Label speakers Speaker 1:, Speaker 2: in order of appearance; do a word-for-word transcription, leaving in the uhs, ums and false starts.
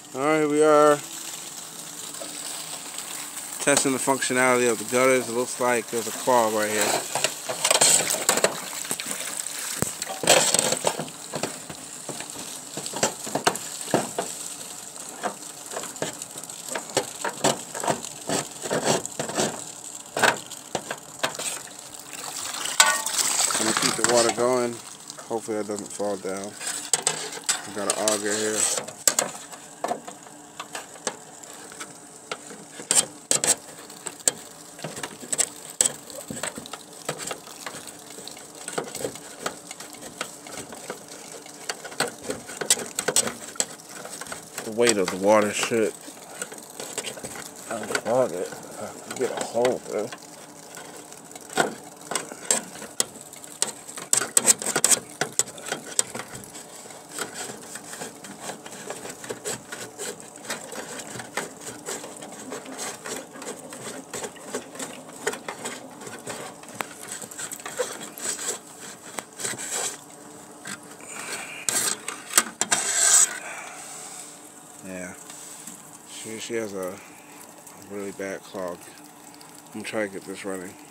Speaker 1: Alright, here we are testing the functionality of the gutters. It looks like there's a clog right here. I'm gonna keep the water going. Hopefully that doesn't fall down. I've got an auger here. The weight of the water should unclog it. I can get a hole through. Yeah, she, she has a really bad clog. I'm gonna try to get this running.